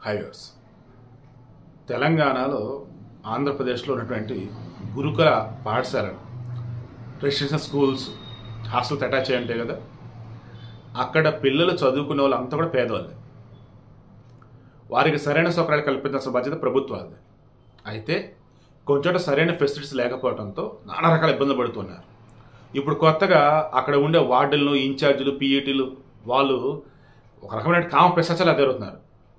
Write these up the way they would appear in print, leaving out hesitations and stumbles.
Highways తెలంగాణలో ఆంధ్రప్రదేశ్లో ఉన్నటువంటి గురుకుల పాఠశాలలు రెసిడెన్షియల్ స్కూల్స్ హాస్టల్స్ అటాచ్ అయ్యి ఉంటాయి కదా, అక్కడ పిల్లలు చదువుకునే వాళ్ళు అంతా కూడా పేదవాళ్ళే. వారికి సరైన సౌకర్యాలు కల్పించాల్సిన బాధ్యత ప్రభుత్వాలది. అయితే కొంచెం సరైన ఫెసిలిటీస్ లేకపోవడంతో నానా రకాల ఇబ్బందులు పడుతున్నారు. ఇప్పుడు కొత్తగా అక్కడ ఉండే వార్డులను, ఇన్ఛార్జీలు, పీఈటీలు వాళ్ళు ఒక రకమైన కామ పిశాచాలు జరుగుతున్నారు.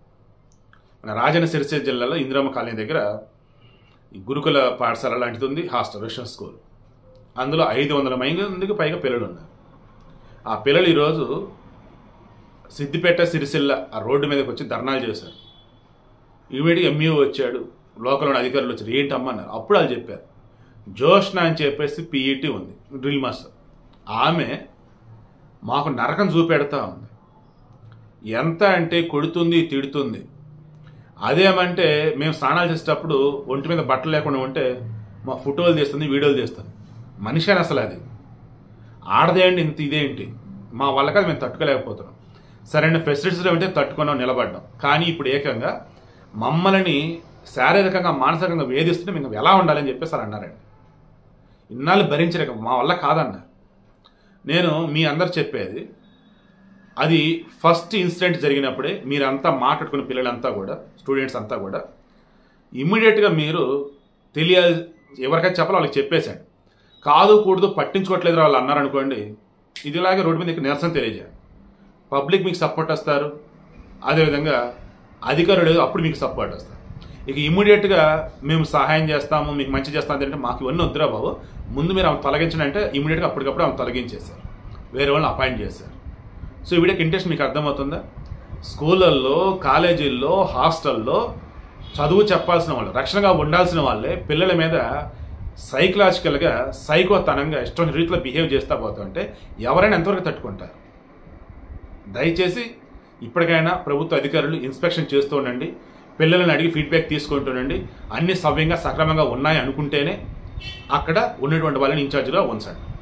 మన రాజన్న సిరిసిల్ల జిల్లాలో ఇందిరమ్మ కాలనీ దగ్గర ఈ గురుకుల పాఠశాల లాంటిది ఉంది, హాస్టల్ రెసిడెన్షియల్ స్కూల్. అందులో 500 మందికి పైగా పిల్లలు ఉన్నారు. ఆ పిల్లలు ఈరోజు సిద్దిపేట సిరిసిల్ల ఆ రోడ్డు మీదకి వచ్చి ధర్నాలు చేశారు. ఇమీడియట్గా ఎంఈఓ వచ్చాడు, లోకల్ అధికారులు వచ్చారు, ఏంటమ్మా అన్నారు. అప్పుడు వాళ్ళు చెప్పారు, జోష్న అని చెప్పేసి పీఈటీ ఉంది, డ్రిల్ మాస్టర్, ఆమె మాకు నరకం చూపెడతా ఉంది. ఎంత అంటే కొడుతుంది, తిడుతుంది. అదేమంటే మేము స్నానాలు చేసేటప్పుడు ఒంటి మీద బట్టలు లేకుండా ఉంటే మా ఫోటోలు తీస్తుంది, వీడియోలు తీస్తుంది. మనిషి అని అసలు అది ఆడదేంటి, ఇంత ఇదేంటి, మా వాళ్ళకి అది మేము తట్టుకోలేకపోతున్నాం. సరైన ఫెసిలిటీస్ ఉంటే తట్టుకున్నాం, నిలబడ్డాం. కానీ ఇప్పుడు ఏకంగా మమ్మల్ని శారీరకంగా, మానసికంగా వేధిస్తుంటే మేము ఎలా ఉండాలని చెప్పేసి అలా అన్నారండి. ఇన్నాళ్ళు భరించలేక మా వల్ల కాదన్నారు. నేను మీ అందరు చెప్పేది, అది ఫస్ట్ ఇన్సిడెంట్ జరిగినప్పుడే మీరంతా మాట్లాడుకున్న పిల్లలంతా కూడా, స్టూడెంట్స్ అంతా కూడా ఇమ్మీడియట్గా మీరు తెలియాలి, ఎవరికైనా చెప్పాలి వాళ్ళకి చెప్పేశాడు. కాదు కూడదు పట్టించుకోవట్లేదు వాళ్ళు అన్నారనుకోండి, ఇదిలాగే రోడ్డు మీద ఇక్కడ నిరసన తెలియజేయాలి. పబ్లిక్ మీకు సపోర్ట్ వస్తారు, అదేవిధంగా అధికారులు అప్పుడు మీకు సపోర్ట్ వస్తారు. ఇక ఇమ్మీడియట్గా మేము సహాయం చేస్తాము, మీకు మంచి చేస్తాం అంటే మాకు ఇవన్నీ వద్దురా బాబు, ముందు మీరు ఆమె తొలగించండి అంటే ఇమ్మీడియట్గా అప్పటికప్పుడు ఆమె తొలగించేశారు, వేరే వాళ్ళని అపాయింట్ చేశారు. సో ఈ వీడియోకి ఇంట్రెస్ట్ మీకు అర్థమవుతుందా? స్కూళ్ళల్లో, కాలేజీల్లో, హాస్టల్లో చదువు చెప్పాల్సిన వాళ్ళు, రక్షణగా ఉండాల్సిన వాళ్ళే పిల్లల మీద సైకలాజికల్గా, సైకోతనంగా ఇష్టం రీతిలో బిహేవ్ చేస్తూ పోతుంటే ఎవరైనా ఎంతవరకు తట్టుకుంటారు? దయచేసి ఇప్పటికైనా ప్రభుత్వ అధికారులు ఇన్స్పెక్షన్ చేస్తూ ఉండండి, పిల్లలను అడిగి ఫీడ్బ్యాక్ తీసుకుంటుండండి. అన్ని సవ్యంగా, సక్రమంగా ఉన్నాయి అనుకుంటేనే అక్కడ ఉన్నటువంటి వాళ్ళని ఇన్ఛార్జ్గా ఉంచండి.